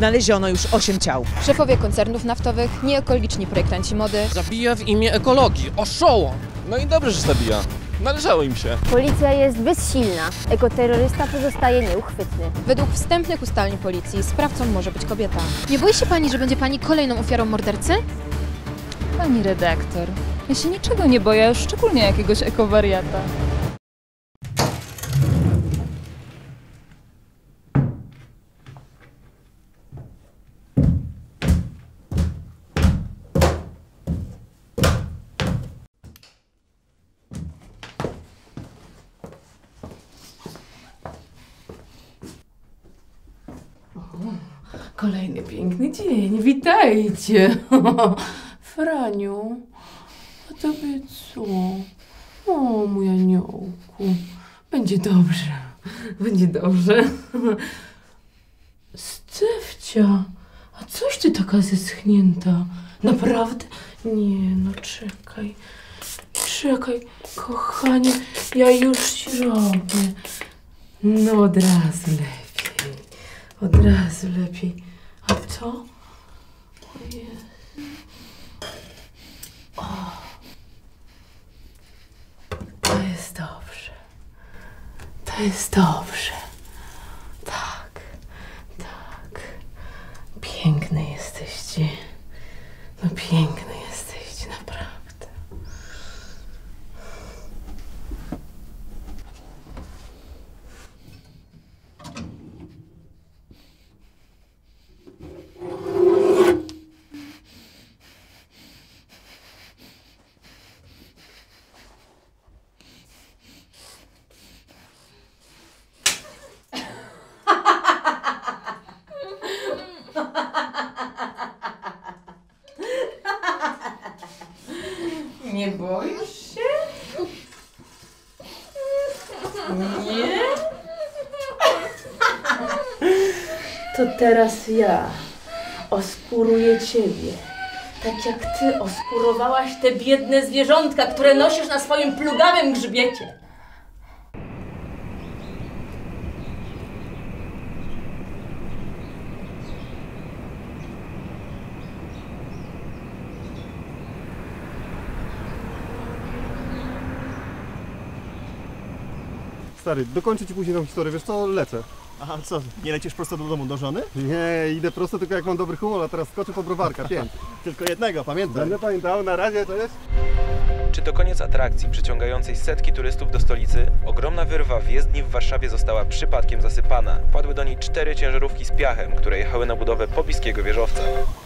Znaleziono już 8 ciał. Szefowie koncernów naftowych, nieekologiczni projektanci mody. Zabija w imię ekologii. Oszołom! No i dobrze, że zabija. Należało im się. Policja jest bezsilna. Ekoterrorysta pozostaje nieuchwytny. Według wstępnych ustaleń policji sprawcą może być kobieta. Nie boi się pani, że będzie pani kolejną ofiarą mordercy? Pani redaktor, ja się niczego nie boję, szczególnie jakiegoś ekowariata. Kolejny piękny dzień, witajcie. Franiu, a tobie co? O, mój aniołku, będzie dobrze, będzie dobrze. Stefcia, a coś ty taka zeschnięta? Naprawdę? Nie, no czekaj, kochanie, ja już ci robię. No od razu lepiej. A to? Ojej. O. To jest dobrze. Tak. Piękne jesteście. No piękne jesteście, naprawdę. Nie boisz się? Nie? To teraz ja oskuruję ciebie. Tak jak ty oskurowałaś te biedne zwierzątka, które nosisz na swoim plugawym grzbiecie. Stary, dokończę ci później tą historię, wiesz co, lecę. Aha, co, nie lecisz prosto do domu do żony? Nie, idę prosto tylko jak mam dobry humor, a teraz skoczę po browarka, pięć. Tylko jednego, pamiętaj. Będę pamiętał, na razie, to jest. Czy to koniec atrakcji przyciągającej setki turystów do stolicy? Ogromna wyrwa w jezdni w Warszawie została przypadkiem zasypana. Wpadły do niej 4 ciężarówki z piachem, które jechały na budowę pobliskiego wieżowca.